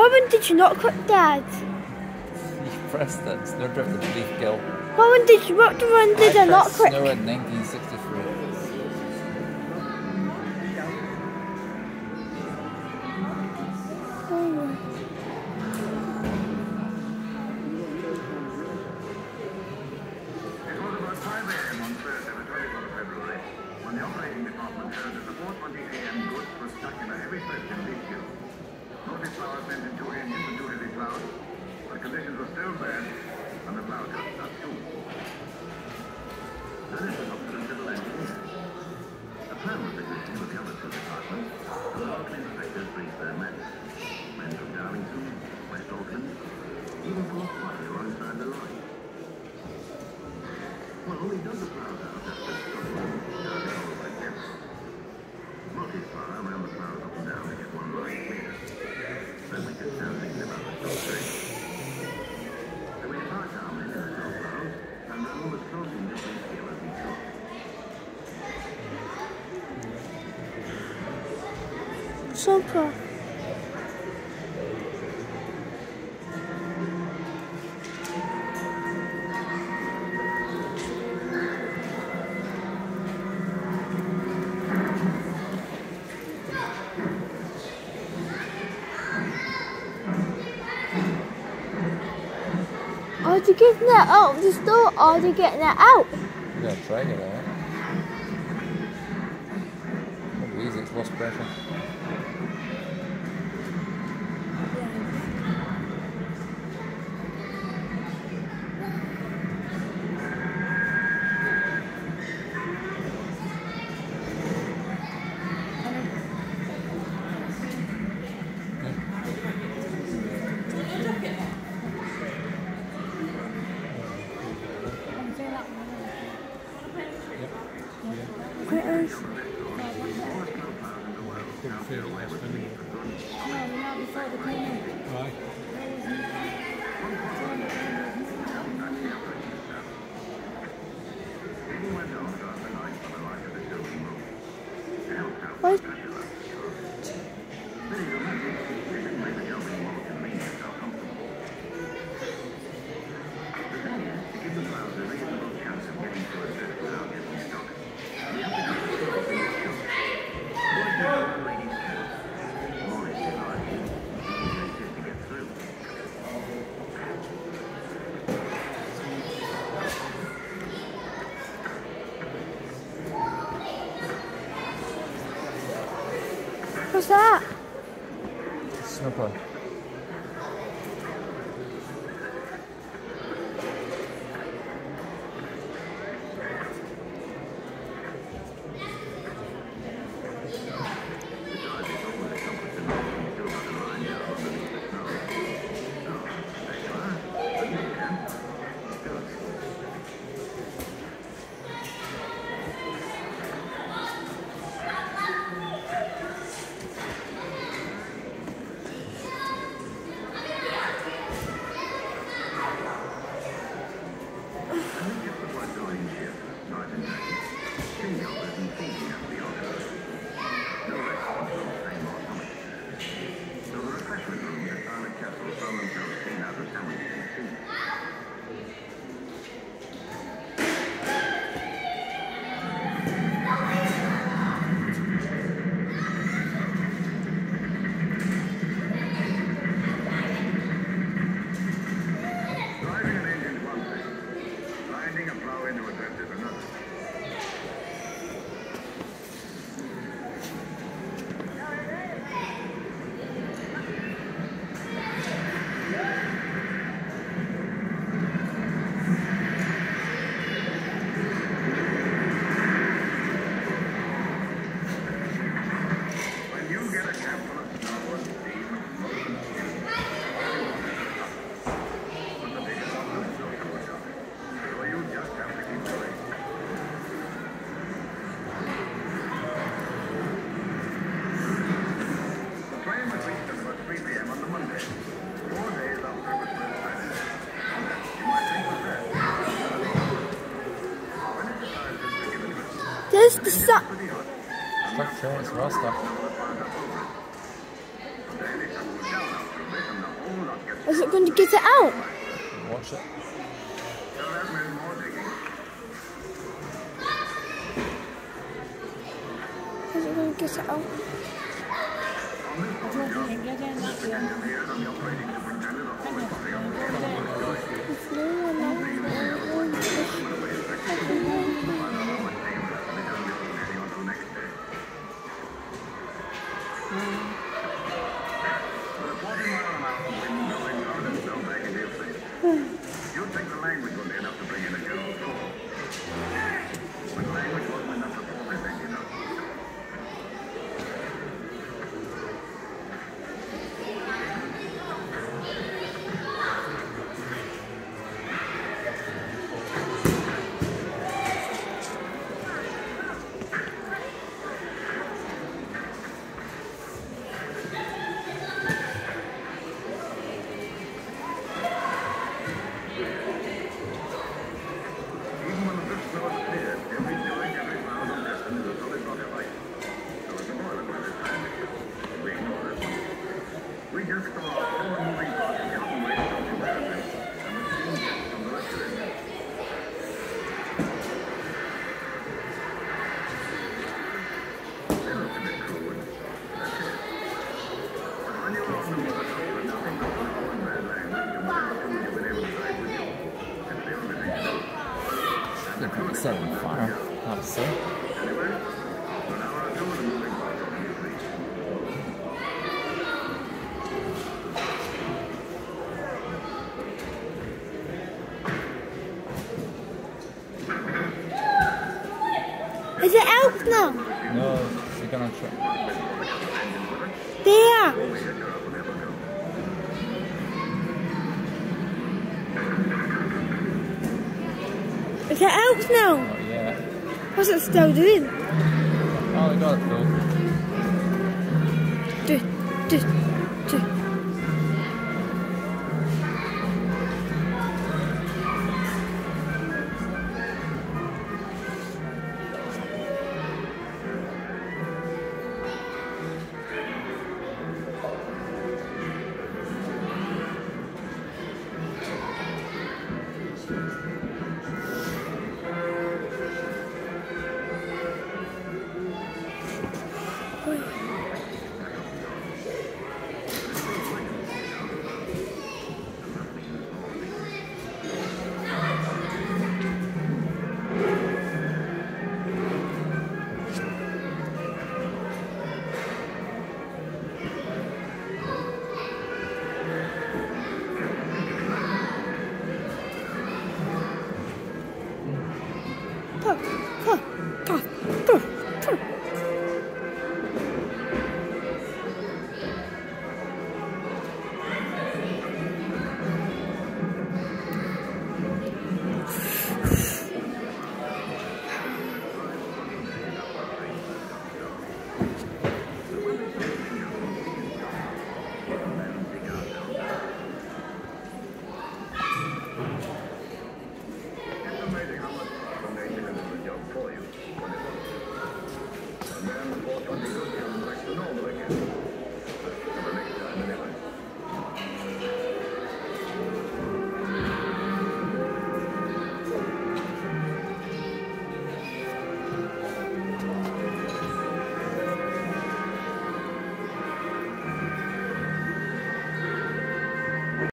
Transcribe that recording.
one did you not click, Dad? You pressed it. Snowdrift and Leaf Gill. What one did I not click? Snow in 1963. When the operating department heard that the 4:20 a.m. goods were stuck in a heavy drift in Leaf Gill. Notice power sent in 2 engines and 2 heavy plows, but conditions were still bad, and the plow got stuck too. Then it was up to the civil engineers. A plan was existing with the other 2 departments, and the local inspectors briefed their men. Men from Darlington, West Auckland, even Port Potter were inside the line. Well, we dug the plows out after Scotland. Multi-power ran the plows up and down to get one line clear. Then we could start thinking about the stop train. So we parked our men in the snow plows and ran as close in to Leaf Gill as we could. Super. Are they getting it out of the store or are they getting it out? I'm going to try to get it out. Not easy, it's lost pressure. What? What's that? Snipper. There's the stuff. Stuff, yeah, it's well stuff. Is it going to get it out? Watch it. So that meant more digging. Is it going to get it out? On this photograph, the engineers and the operating superintendent are always putting up the It's no one else. You'd think the language would be enough to bring in a general fall. But language wasn't enough to pull this engine up. Even when the fifth floor cleared, every joint, every pound of piston is a solid block of ice. So it's a boiler by this time. We ignore this one. We just saw a four moving parts of cotton waste from the parapet and the steam jets from the rest of it. They looked a bit crude. That's it. But when you're on the motorcycle and nothing but foul and bad language, you might have assumed you've been able to drive with you. It's the only thing to do. Look like it's setting fire. Obviously. Anyway, an hour or two of the moving parts are complete. Is it out now? No, they're gonna try. There. Is it out now? Oh, yeah. What's it still doing? Oh, they got it though. Do. Look.